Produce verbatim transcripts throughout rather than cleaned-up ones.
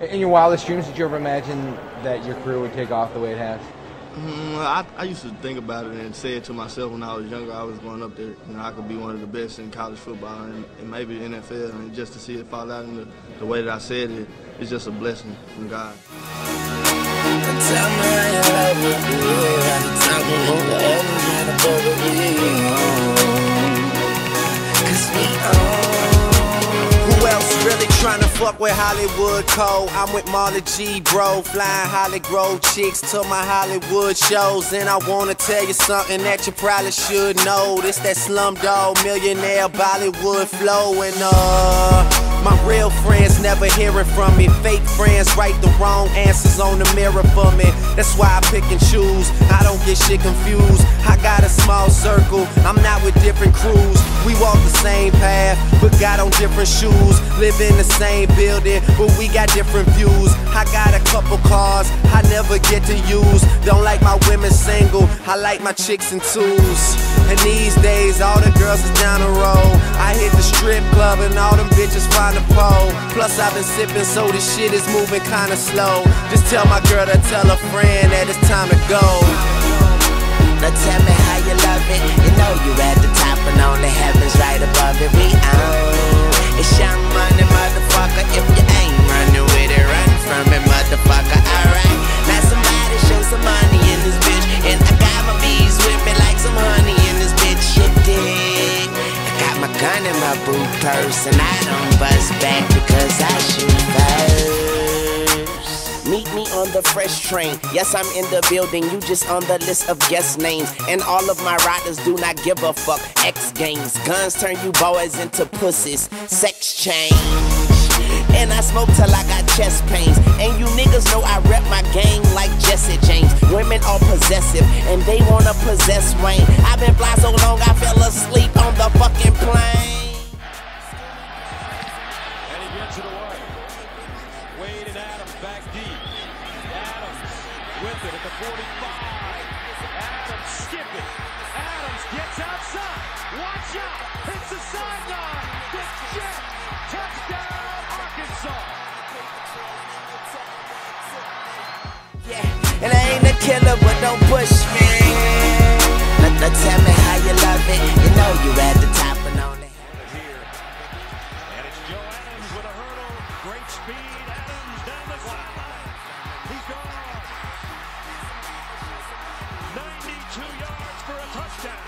In your wildest dreams, did you ever imagine that your career would take off the way it has? Mm, I, I used to think about it and say it to myself when I was younger. I was going up there, you know, I could be one of the best in college football and, and maybe the N F L. And just to see it fall out in the, the way that I said it, it's just a blessing from God. Who else really tryna fuck with Hollywood Cole? I'm with Marley G, bro, flying Holly Grove chicks to my Hollywood shows. And I wanna tell you something that you probably should know. This that Slumdog Millionaire Bollywood flow. And uh my real friends never hearing from me. Fake friends write the wrong answers on the mirror for me. That's why I pick and choose, I don't get shit confused. I got a small circle, I'm not with different crews. We walk the same path, but got on different shoes. Live in the same building, but we got different views. I got a couple cars I never get to use. Don't like my women single, I like my chicks in twos. And these days, all the girls is down the road. I hit the strip club and all them bitches find a pole. Plus I've been sipping, so this shit is moving kinda slow. Just tell my girl to tell a friend that it's time to go. Now tell me how you love it. You know you at the top and only heaven's right above it. We own it's young money, motherfucker. If you ain't running with it, run from it, motherfucker. Alright, now somebody show some money in this bitch. And I got my bees with me like some honey in this bitch. You dig? I got my gun in my boot purse and I don't bust back because I shoot first. Meet me on the fresh train. Yes, I'm in the building, you just on the list of guest names. And all of my riders do not give a fuck. X Games, guns turn you boys into pussies. Sex change. And I smoke till I got chest pains. And you niggas know I rep my gang like Jesse James. Women are possessive and they wanna possess Wayne. I've been fly so long I fell asleep on the fucking plane. And he gets it away. Wade and Adams back deep. Adams with it at the forty-five. Adams skipping. Adams gets outside. Watch out. Hits the sideline. The jet. Touchdown, Arkansas. Yeah, and I ain't a killer, but don't push me. Now, now tell me how you love it. You know you at the top and on it. And it's Joe Adams with a hurdle. Great speed. Adams down the sideline. He's gone. ninety-two yards for a touchdown.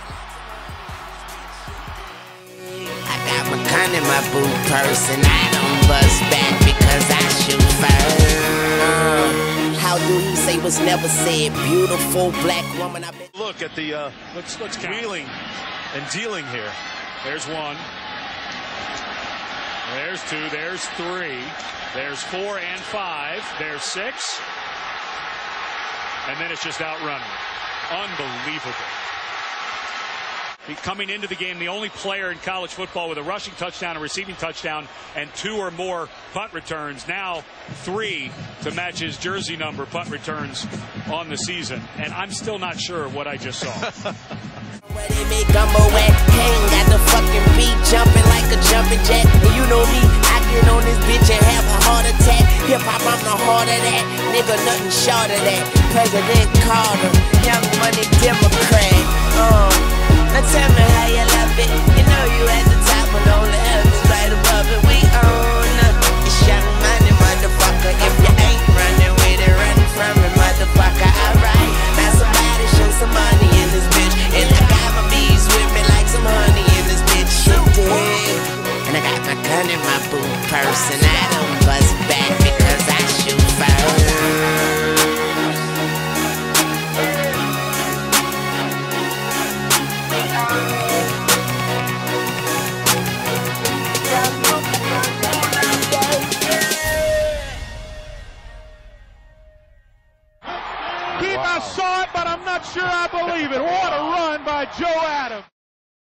I got my gun in my boot purse and I don't bust back because I shoot first. Uh, how do he say was never said? Beautiful black woman. I bet. Look at the uh, let's let's wheeling and dealing here. There's one. There's two. There's three. There's four and five. There's six. And then it's just outrunning. Unbelievable. He coming into the game, the only player in college football with a rushing touchdown, a receiving touchdown, and two or more punt returns. Now three to match his jersey number punt returns on the season. And I'm still not sure what I just saw. Where they make gumbo at, hang got the fucking beat jumping like a jumping jack. And you know me, I get on this bitch and have a heart attack. Hip hop, I'm the heart of that. Nigga, nothing short of that. President Carter, young money Democrat. Uh, now tell me how you